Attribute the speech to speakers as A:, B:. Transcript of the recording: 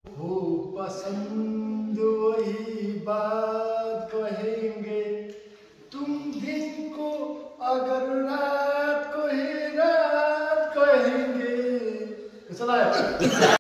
A: हो पसंद वही बात कहेंगे, तुम दिन को अगर रात को ही रात कहेंगे। चला है।